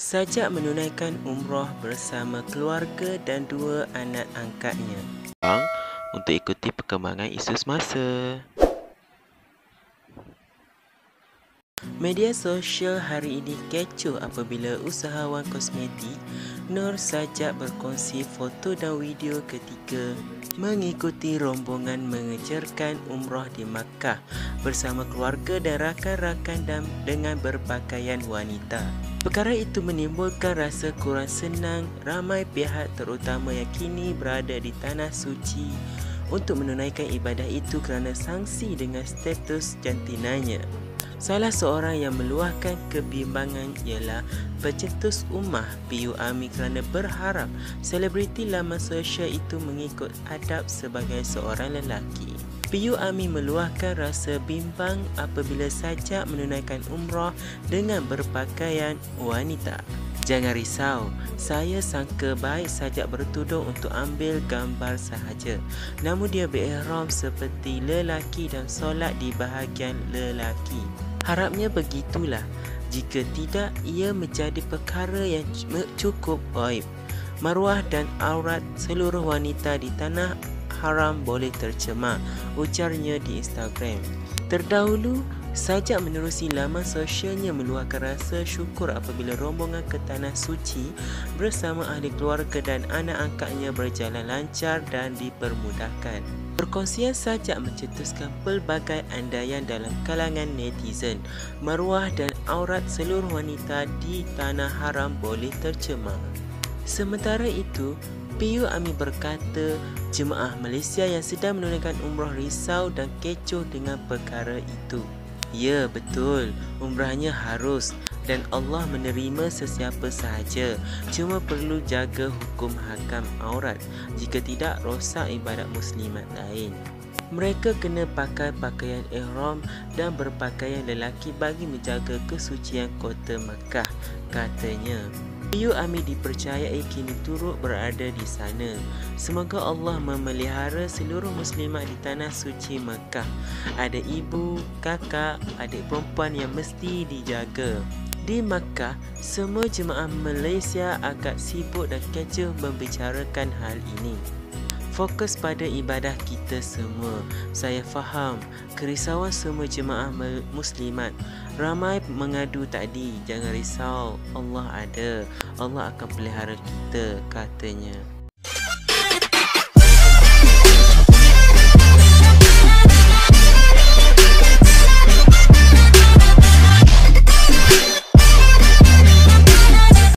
Sajak menunaikan umrah bersama keluarga dan dua anak angkatnya. Untuk ikuti perkembangan isu semasa. Media sosial hari ini kecoh apabila usahawan kosmetik Nur Sajak berkongsi foto dan video ketika mengikuti rombongan mengejarkan umrah di Makkah bersama keluarga dan rakan-rakan dan dengan berpakaian wanita. Perkara itu menimbulkan rasa kurang senang ramai pihak terutama yang kini berada di Tanah Suci untuk menunaikan ibadah itu kerana sangsi dengan status jantinanya. Salah seorang yang meluahkan kebimbangan ialah pencetus Ummah PU Ami kerana berharap selebriti laman sosial itu mengikut adab sebagai seorang lelaki. PU Ami meluahkan rasa bimbang apabila Sajak menunaikan umrah dengan berpakaian wanita. Jangan risau, saya sangka baik Sajak bertudung untuk ambil gambar sahaja. Namun dia berihram seperti lelaki dan solat di bahagian lelaki. Harapnya begitulah. Jika tidak, ia menjadi perkara yang cukup aib. Maruah dan aurat seluruh wanita di tanah haram boleh tercemar, ujarnya di Instagram. Terdahulu, Sajak menerusi laman sosialnya meluahkan rasa syukur apabila rombongan ke Tanah Suci bersama ahli keluarga dan anak angkatnya berjalan lancar dan dipermudahkan. Perkongsian Sajak mencetuskan pelbagai andaian dalam kalangan netizen. Maruah dan aurat seluruh wanita di Tanah Haram boleh tercemar. Sementara itu, PU Ami berkata jemaah Malaysia yang sedang menunaikan umrah risau dan kecoh dengan perkara itu. Ya, betul. Umrahnya harus dan Allah menerima sesiapa sahaja. Cuma perlu jaga hukum hakam aurat. Jika tidak, rosak ibadat muslimat lain. Mereka kena pakai pakaian ihram dan berpakaian lelaki bagi menjaga kesucian kota Makkah, katanya. PU Ami dipercayai kini turut berada di sana. Semoga Allah memelihara seluruh muslimat di Tanah Suci Makkah. Ada ibu, kakak, adik perempuan yang mesti dijaga. Di Makkah, semua jemaah Malaysia agak sibuk dan kecoh membicarakan hal ini. Fokus pada ibadah kita semua. Saya faham kerisauan semua jemaah muslimat. Ramai mengadu tadi. Jangan risau, Allah ada. Allah akan pelihara kita, katanya.